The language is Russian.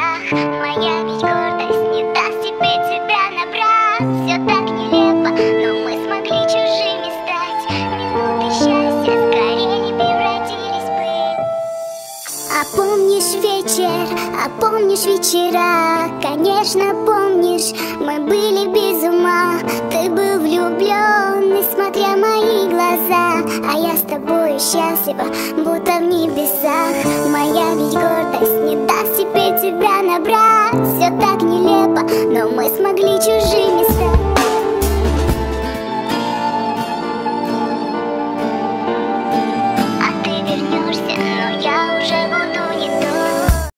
небесах. Моя ведь гордость не даст тебе тебя набрать. Все так нелепо, но мы смогли чужими стать. Минуты счастья скорее превратились в пыль. А помнишь вечер, а помнишь вечера? Конечно помнишь, мы были без ума. Ты был влюблен, несмотря мои глаза, а я с тобой счастлива, будто в небесах. Моя ведь гордость не даст теперь тебя набрать. Все так нелепо, но мы смогли чужими